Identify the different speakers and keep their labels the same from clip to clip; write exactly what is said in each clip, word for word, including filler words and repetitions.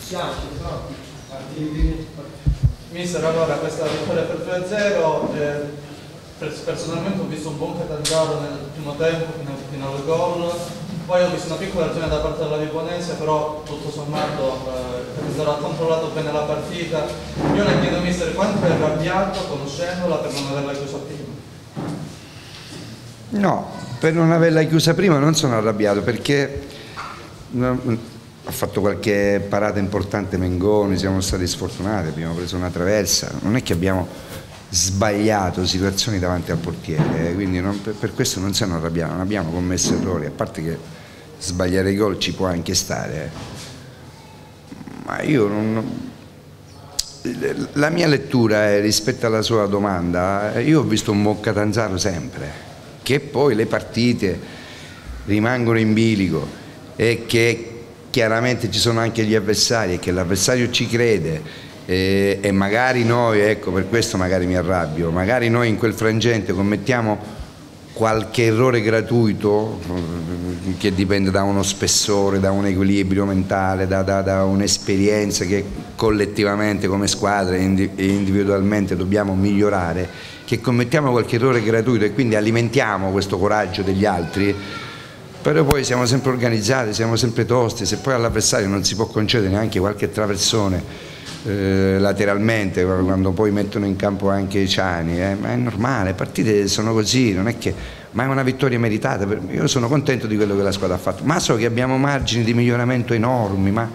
Speaker 1: Mister, allora questa vittoria per due a zero, eh, personalmente ho visto un buon Catanzaro nel primo tempo fino, fino al gol, poi ho visto una piccola azione da parte della Vibonese, però tutto sommato eh, Catanzaro ha controllato bene la partita. Io le chiedo, mister, quanto è arrabbiato conoscendola per non averla chiusa prima?
Speaker 2: No, per non averla chiusa prima non sono arrabbiato, perché ha fatto qualche parata importante Mengoni, siamo stati sfortunati, abbiamo preso una traversa, non è che abbiamo sbagliato situazioni davanti al portiere, quindi non, per, per questo non siamo arrabbiati, non abbiamo commesso errori, a parte che sbagliare i gol ci può anche stare, ma io non, la mia lettura è, rispetto alla sua domanda, io ho visto un buon Catanzaro sempre, che poi le partite rimangono in bilico e che chiaramente ci sono anche gli avversari e che l'avversario ci crede. E, e magari noi, ecco, per questo magari mi arrabbio, magari noi in quel frangente commettiamo qualche errore gratuito che dipende da uno spessore, da un equilibrio mentale, da, da, da un'esperienza che collettivamente come squadra e individualmente dobbiamo migliorare, che commettiamo qualche errore gratuito e quindi alimentiamo questo coraggio degli altri, però poi siamo sempre organizzati, siamo sempre tosti, se poi all'avversario non si può concedere neanche qualche traversone Eh, lateralmente, quando poi mettono in campo anche i Ciani, eh, ma è normale, le partite sono così, non è che, ma è una vittoria meritata. Io sono contento di quello che la squadra ha fatto, ma so che abbiamo margini di miglioramento enormi, ma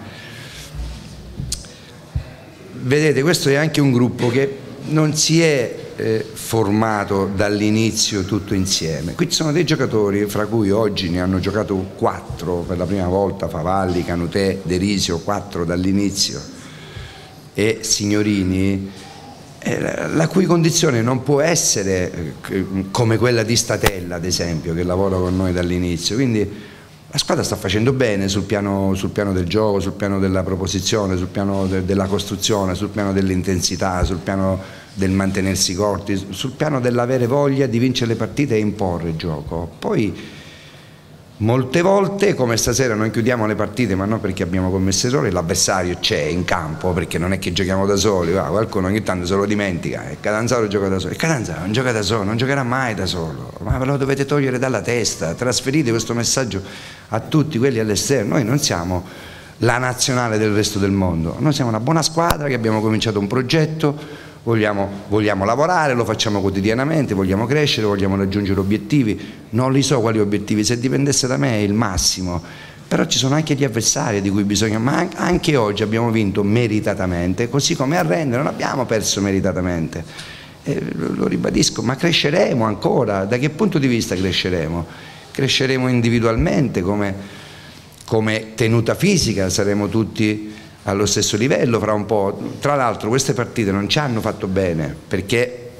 Speaker 2: vedete, questo è anche un gruppo che non si è eh, formato dall'inizio tutto insieme. Qui ci sono dei giocatori, fra cui oggi ne hanno giocato quattro per la prima volta, Favalli, Canutè, Derisio, quattro dall'inizio, e Signorini, eh, la cui condizione non può essere eh, come quella di Statella, ad esempio, che lavora con noi dall'inizio. Quindi la squadra sta facendo bene sul piano, sul piano del gioco, sul piano della proposizione, sul piano de, della costruzione, sul piano dell'intensità, sul piano del mantenersi corti, sul piano dell'avere voglia di vincere le partite e imporre il gioco. Poi molte volte, come stasera, noi chiudiamo le partite, ma non perché abbiamo commesso errori, l'avversario c'è in campo, perché non è che giochiamo da soli, ah, qualcuno ogni tanto se lo dimentica, e Catanzaro gioca da solo, e Catanzaro non gioca da solo, non giocherà mai da solo, ma ve lo dovete togliere dalla testa, trasferite questo messaggio a tutti quelli all'esterno. Noi non siamo la nazionale del resto del mondo, noi siamo una buona squadra che abbiamo cominciato un progetto, Vogliamo, vogliamo lavorare, lo facciamo quotidianamente, vogliamo crescere, vogliamo raggiungere obiettivi, non li so quali obiettivi, se dipendesse da me è il massimo, però ci sono anche gli avversari di cui bisogna, ma anche oggi abbiamo vinto meritatamente, così come a Rende non abbiamo perso meritatamente, e lo ribadisco, ma cresceremo ancora. Da che punto di vista cresceremo? Cresceremo individualmente, come, come tenuta fisica, saremo tutti allo stesso livello fra un po'. Tra l'altro queste partite non ci hanno fatto bene, perché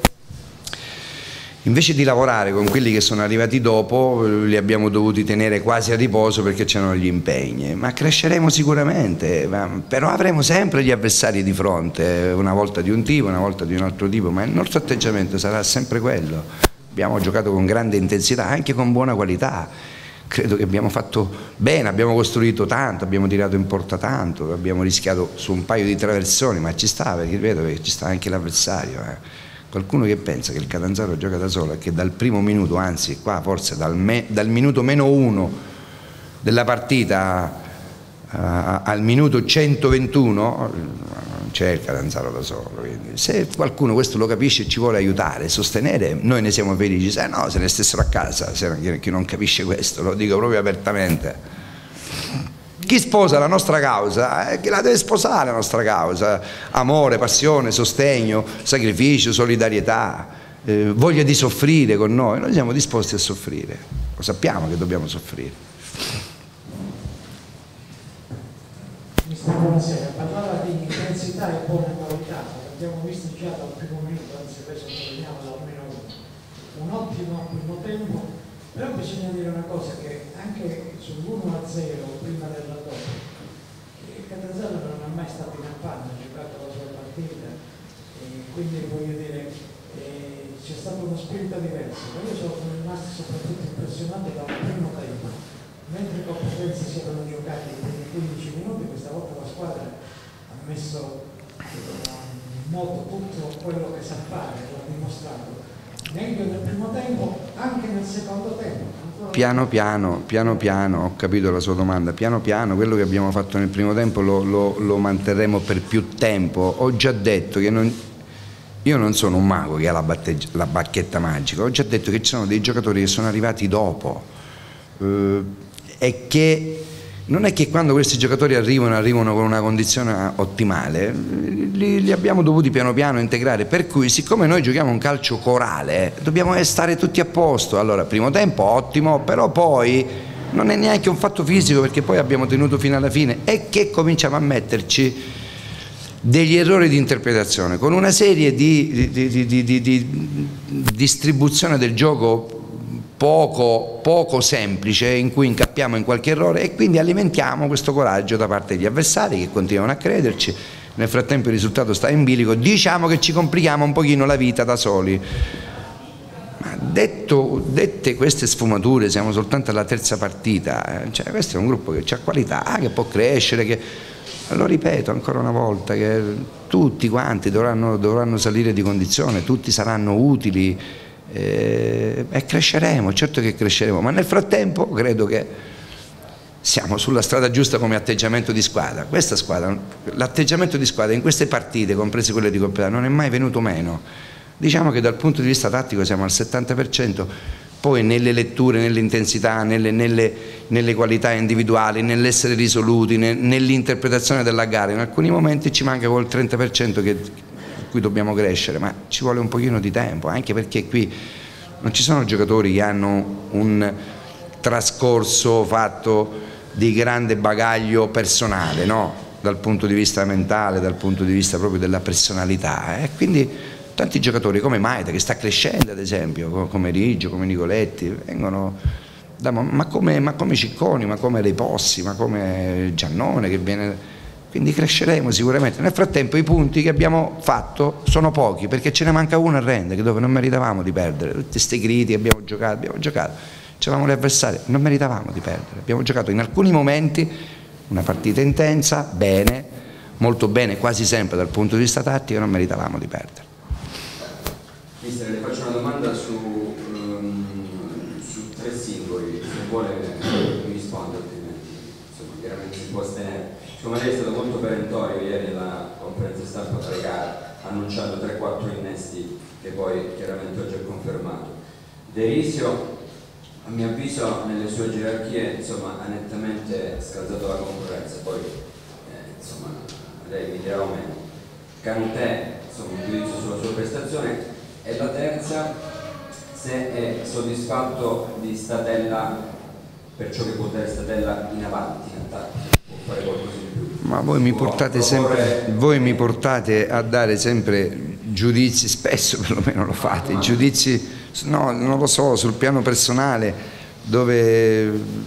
Speaker 2: invece di lavorare con quelli che sono arrivati dopo li abbiamo dovuti tenere quasi a riposo perché c'erano gli impegni. Ma cresceremo sicuramente, però avremo sempre gli avversari di fronte, una volta di un tipo, una volta di un altro tipo, ma il nostro atteggiamento sarà sempre quello. Abbiamo giocato con grande intensità, anche con buona qualità. Credo che abbiamo fatto bene, abbiamo costruito tanto, abbiamo tirato in porta tanto, abbiamo rischiato su un paio di traversoni, ma ci sta, perché ripeto che ci sta anche l'avversario. Eh. Qualcuno che pensa che il Catanzaro gioca da solo e che dal primo minuto, anzi qua forse dal, me, dal minuto meno uno della partita uh, al minuto centoventuno non c'è il Catanzaro da solo. Quindi, se qualcuno questo lo capisce e ci vuole aiutare, sostenere, noi ne siamo felici. Se no, se ne stessero a casa, se chi non capisce questo, lo dico proprio apertamente. Chi sposa la nostra causa, eh, chi la deve sposare la nostra causa, amore, passione, sostegno, sacrificio, solidarietà, eh, voglia di soffrire con noi, noi siamo disposti a soffrire, lo sappiamo che dobbiamo soffrire.
Speaker 3: Buonasera, parlava di intensità e buona qualità, abbiamo visto già dal primo minuto, anzi poi sottolineiamo da almeno un ottimo primo tempo, però bisogna dire una cosa, che anche sull'uno a zero prima del raddoppio Catanzaro non è mai stato in affanno, ha giocato la sua partita, e quindi voglio dire eh, c'è stato uno spirito diverso, ma io sono rimasto soprattutto impressionato dal primo tempo. Mentre Coppa Potenza si erano giocati nei quindici minuti, questa volta la squadra messo in moto tutto quello che sa fare, lo ha dimostrato meglio nel primo tempo, anche nel secondo tempo.
Speaker 2: Piano piano, piano piano, ho capito la sua domanda, piano piano quello che abbiamo fatto nel primo tempo lo, lo, lo manterremo per più tempo. Ho già detto che non, io non sono un mago che ha la, la bacchetta magica, ho già detto che ci sono dei giocatori che sono arrivati dopo eh, e che non è che quando questi giocatori arrivano, arrivano con una condizione ottimale, li, li abbiamo dovuti piano piano integrare, per cui siccome noi giochiamo un calcio corale, dobbiamo stare tutti a posto. Allora, primo tempo ottimo, però poi non è neanche un fatto fisico, perché poi abbiamo tenuto fino alla fine, e che cominciamo a metterci degli errori di interpretazione, con una serie di, di, di, di, di, di distribuzione del gioco Poco, poco semplice, in cui incappiamo in qualche errore, e quindi alimentiamo questo coraggio da parte degli avversari che continuano a crederci. Nel frattempo il risultato sta in bilico, diciamo che ci complichiamo un pochino la vita da soli. Ma detto, dette queste sfumature, siamo soltanto alla terza partita, cioè, questo è un gruppo che ha qualità, che può crescere, che, lo ripeto ancora una volta, che tutti quanti dovranno, dovranno salire di condizione, tutti saranno utili. E cresceremo, certo che cresceremo, ma nel frattempo credo che siamo sulla strada giusta come atteggiamento di squadra. Questa squadra, l'atteggiamento di squadra in queste partite, comprese quelle di Coppa Italia, non è mai venuto meno. Diciamo che dal punto di vista tattico siamo al settanta per cento, poi nelle letture, nell'intensità, nelle, nelle, nelle qualità individuali, nell'essere risoluti, nell'interpretazione della gara, in alcuni momenti ci manca quel trenta per cento che cui dobbiamo crescere, ma ci vuole un pochino di tempo, anche perché qui non ci sono giocatori che hanno un trascorso fatto di grande bagaglio personale, no? Dal punto di vista mentale, dal punto di vista proprio della personalità, e quindi tanti giocatori come Maeda, che sta crescendo ad esempio, come Riggio, come Nicoletti, vengono da, ma, come, ma come Cicconi, ma come Repossi, ma come Giannone che viene. Quindi cresceremo sicuramente. Nel frattempo i punti che abbiamo fatto sono pochi, perché ce ne manca uno a Rende, che dove non meritavamo di perdere. Tutti questi gridi, abbiamo giocato, abbiamo giocato, c'eravamo gli avversari, non meritavamo di perdere. Abbiamo giocato in alcuni momenti una partita intensa, bene, molto bene, quasi sempre dal punto di vista tattico, non meritavamo di perdere.
Speaker 4: Mister, le faccio una domanda su, um, su tre singoli, se vuole mi risponde, altrimenti insomma, chiaramente si può astenere. Come lei è stato molto perentorio ieri nella conferenza stampa pre-gara, annunciando tre quattro innesti che poi chiaramente oggi ha confermato. Derisio, a mio avviso, nelle sue gerarchie insomma, ha nettamente scalzato la concorrenza, poi eh, insomma, lei mi dirà o meno. Canutè, insomma, un giudizio sulla sua prestazione, e la terza, se è soddisfatto di Statella per ciò che può dare Statella in avanti in attacco. Fare qualcosa di più.
Speaker 2: Ma voi mi portate sempre, voi mi portate a dare sempre giudizi, spesso perlomeno lo fate, giudizi, no, non lo so, sul piano personale, dove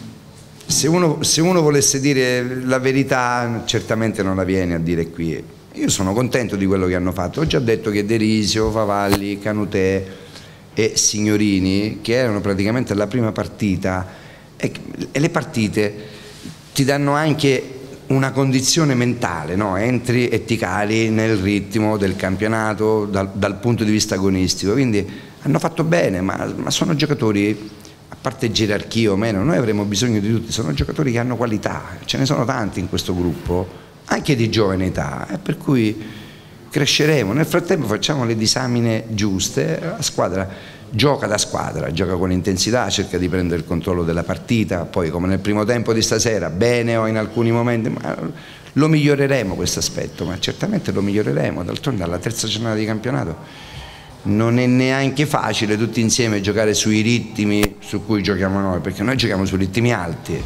Speaker 2: se uno, se uno volesse dire la verità certamente non la viene a dire qui. Io sono contento di quello che hanno fatto, ho già detto che Derisio, Favalli, Canutè e Signorini, che erano praticamente la prima partita, e, e le partite ti danno anche una condizione mentale, no? Entri e ti cali nel ritmo del campionato dal, dal punto di vista agonistico, quindi hanno fatto bene, ma, ma sono giocatori, a parte gerarchia o meno, noi avremo bisogno di tutti, sono giocatori che hanno qualità, ce ne sono tanti in questo gruppo, anche di giovane età, eh, per cui cresceremo. Nel frattempo facciamo le disamine giuste, la squadra gioca da squadra, gioca con intensità, cerca di prendere il controllo della partita, poi come nel primo tempo di stasera, bene o in alcuni momenti, ma lo miglioreremo questo aspetto, ma certamente lo miglioreremo. D'altronde alla terza giornata di campionato non è neanche facile tutti insieme giocare sui ritmi su cui giochiamo noi, perché noi giochiamo su ritmi alti.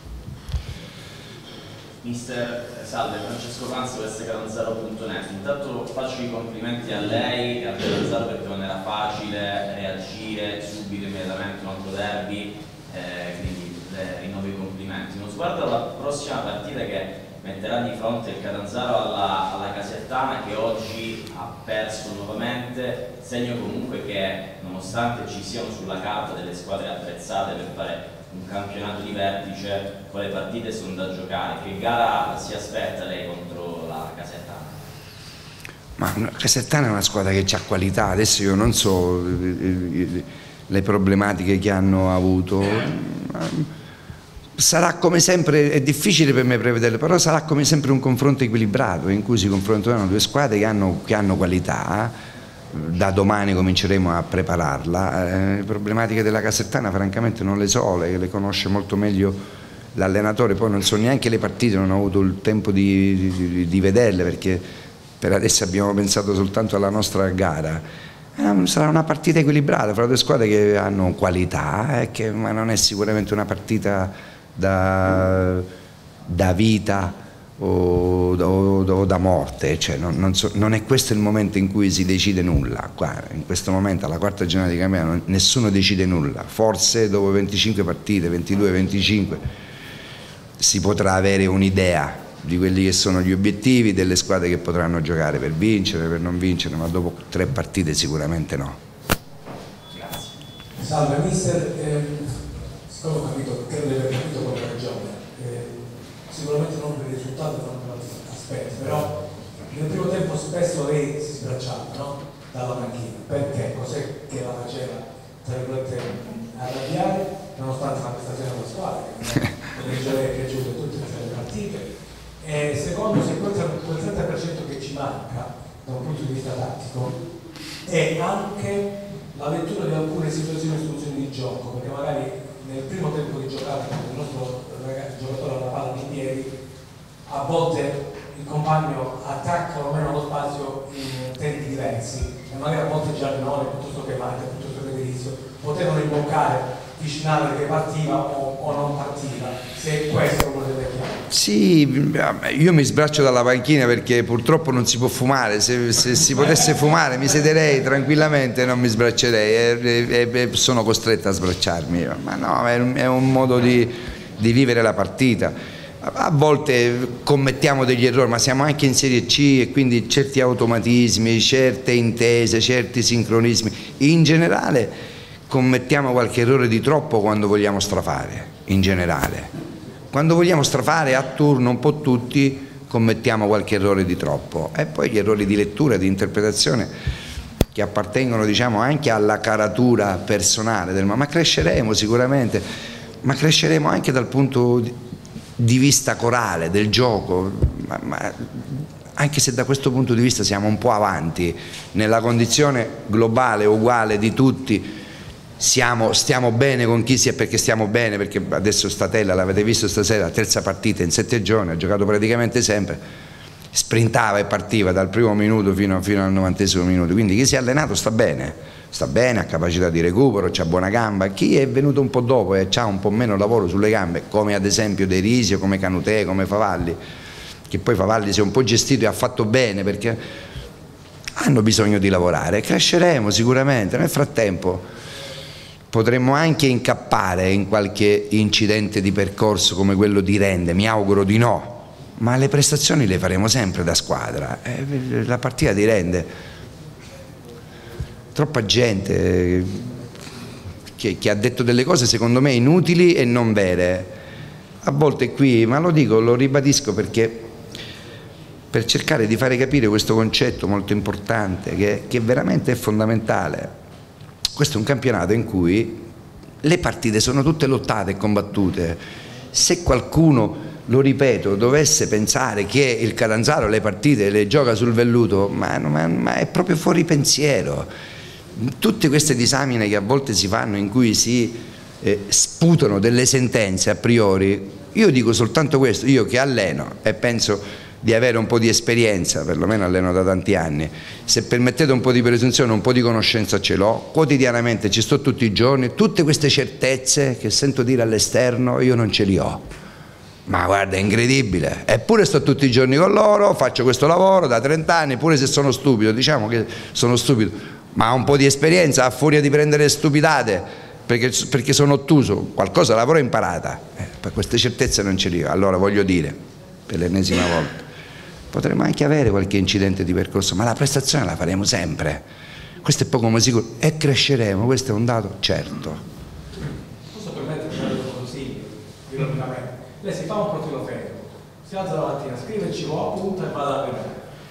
Speaker 5: Mister, salve, Francesco Panzo, S Catanzaro punto net. Intanto faccio i complimenti a lei e a Catanzaro perché non era facile reagire subito, immediatamente un altro derby, eh, quindi le rinnovo i complimenti. Uno sguardo alla prossima partita che metterà di fronte il Catanzaro alla, alla Casertana, che oggi ha perso nuovamente, segno comunque che nonostante ci siano sulla carta delle squadre attrezzate per fare un campionato di vertice, poi le partite sono da giocare. Che gara si aspetta lei contro la Casertana?
Speaker 2: Ma Casertana è una squadra che ha qualità, adesso io non so le problematiche che hanno avuto, sarà come sempre, è difficile per me prevederlo, però sarà come sempre un confronto equilibrato in cui si confronteranno due squadre che hanno, che hanno qualità. Da domani cominceremo a prepararla. Eh, le problematiche della Casertana francamente non le so, le, le conosce molto meglio l'allenatore, poi non so neanche le partite, non ho avuto il tempo di, di, di vederle perché per adesso abbiamo pensato soltanto alla nostra gara. Eh, sarà una partita equilibrata fra due squadre che hanno qualità, eh, che, ma non è sicuramente una partita da, da vita o, o, o da morte, cioè, non, non, so, non è questo il momento in cui si decide nulla. Qua, in questo momento, alla quarta giornata di campionato, nessuno decide nulla. Forse dopo venticinque partite, ventidue venticinque, si potrà avere un'idea di quelli che sono gli obiettivi, delle squadre che potranno giocare per vincere, per non vincere, ma dopo tre partite sicuramente no.
Speaker 6: Grazie. Salve mister, eh, siccome ho capito, credo di aver capito come ragione, eh, sicuramente non per il risultato, non per altri aspetti, però nel primo tempo spesso lei si sbracciava, no? Dalla panchina, perché? Cos'è che la faceva, tra virgolette, arrabbiare, nonostante la prestazione della squadra, che non è piaciuta tutte le partite. E secondo, se quel trenta per cento che ci manca da un punto di vista tattico è anche la lettura di alcune situazioni e istruzioni di gioco, perché magari nel primo tempo di giocata il nostro ragazzo, giocatore alla palla in piedi, a volte il compagno attacca o meno lo spazio in tempi diversi e magari a volte Giannone piuttosto che Marca, piuttosto che Berizio potevano imboccare vicinale che partiva o, o non partiva, se questo lo volete chiaro.
Speaker 2: Sì, io mi sbraccio dalla panchina perché purtroppo non si può fumare, se, se si potesse fumare mi siederei tranquillamente, non mi sbraccerei e, e, e sono costretto a sbracciarmi, ma no, è un, è un modo di, di vivere la partita. A volte commettiamo degli errori, ma siamo anche in Serie C e quindi certi automatismi, certe intese, certi sincronismi, in generale commettiamo qualche errore di troppo quando vogliamo strafare, in generale. Quando vogliamo strafare a turno un po' tutti commettiamo qualche errore di troppo e poi gli errori di lettura, di interpretazione che appartengono, diciamo, anche alla caratura personale del ma cresceremo sicuramente, ma cresceremo anche dal punto di vista corale del gioco, ma, ma anche se da questo punto di vista siamo un po' avanti nella condizione globale uguale di tutti. Siamo, stiamo bene con chi si è, perché stiamo bene, perché adesso Statella, l'avete visto stasera, terza partita in sette giorni, ha giocato praticamente sempre, sprintava e partiva dal primo minuto fino, fino al novantesimo minuto, quindi chi si è allenato sta bene, sta bene, ha capacità di recupero, ha buona gamba. Chi è venuto un po' dopo e ha un po' meno lavoro sulle gambe, come ad esempio De Risio, come Canutè, come Favalli, che poi Favalli si è un po' gestito e ha fatto bene perché hanno bisogno di lavorare, cresceremo sicuramente. Nel frattempo potremmo anche incappare in qualche incidente di percorso come quello di Rende, mi auguro di no, ma le prestazioni le faremo sempre da squadra. Eh, la partita di Rende, troppa gente che, che ha detto delle cose secondo me inutili e non vere, a volte qui, ma lo dico, lo ribadisco perché per cercare di fare capire questo concetto molto importante che, che veramente è fondamentale. Questo è un campionato in cui le partite sono tutte lottate e combattute. Se qualcuno, lo ripeto, dovesse pensare che il Catanzaro le partite le gioca sul velluto, ma, ma, ma è proprio fuori pensiero. Tutte queste disamine che a volte si fanno in cui si eh, sputano delle sentenze a priori, io dico soltanto questo, io che alleno e penso di avere un po' di esperienza, perlomeno alleno da tanti anni, se permettete un po' di presunzione, un po' di conoscenza ce l'ho, quotidianamente ci sto tutti i giorni, tutte queste certezze che sento dire all'esterno io non ce li ho, ma guarda è incredibile, eppure sto tutti i giorni con loro, faccio questo lavoro da trenta anni, pure se sono stupido, diciamo che sono stupido, ma ho un po' di esperienza a furia di prendere stupidate, perché, perché sono ottuso, qualcosa l'avrò imparata, eh, per queste certezze non ce li ho, allora voglio dire, per l'ennesima volta, potremmo anche avere qualche incidente di percorso, ma la prestazione la faremo sempre, questo è poco ma sicuro, e cresceremo, questo è un dato certo.
Speaker 6: Posso permettermi di dare un consiglio? Lei si fa un profilo fermo, si alza la mattina, scrive il cibo, appunta e va da bere.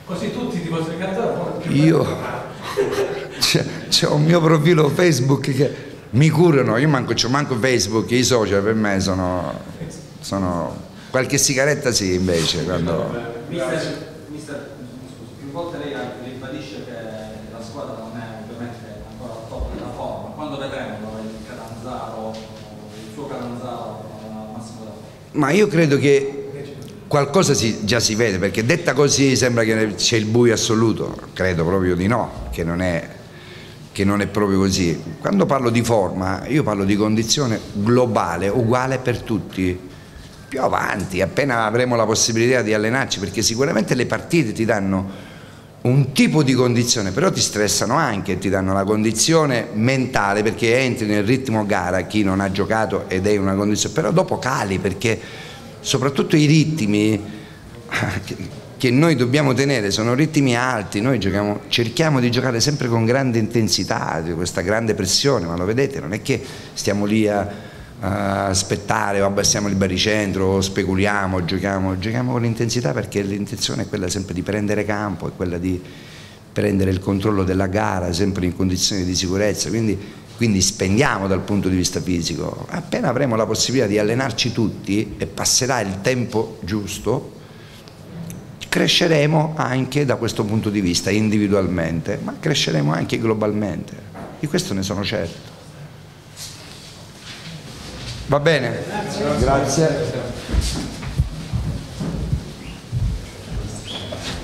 Speaker 6: Così tutti ti possono cantare.
Speaker 2: Io c'è un mio profilo Facebook che mi curano, io manco, c'ho manco Facebook, i social per me sono, sono qualche sigaretta sì invece. Quando...
Speaker 7: Mister, mister, scusi, più volte lei ribadisce che la squadra non è ovviamente ancora al top della forma, quando vedremo il Catanzaro, il suo Catanzaro al massimo della forma?
Speaker 2: Ma io credo che qualcosa si, già si vede, perché detta così sembra che c'è il buio assoluto, credo proprio di no, che non è, che non è proprio così. Quando parlo di forma io parlo di condizione globale, uguale per tutti. Più avanti, appena avremo la possibilità di allenarci, perché sicuramente le partite ti danno un tipo di condizione, però ti stressano anche, ti danno la condizione mentale, perché entri nel ritmo gara, chi non ha giocato ed è in una condizione, però dopo cali, perché soprattutto i ritmi che noi dobbiamo tenere sono ritmi alti, noi giochiamo, cerchiamo di giocare sempre con grande intensità, questa grande pressione, ma lo vedete, non è che stiamo lì a Uh, aspettare o abbassiamo il baricentro o speculiamo, giochiamo, giochiamo con l'intensità, perché l'intenzione è quella sempre di prendere campo, è quella di prendere il controllo della gara sempre in condizioni di sicurezza, quindi, quindi spendiamo dal punto di vista fisico. Appena avremo la possibilità di allenarci tutti e passerà il tempo giusto, cresceremo anche da questo punto di vista individualmente, ma cresceremo anche globalmente, di questo ne sono certo. Va bene? Grazie. Grazie.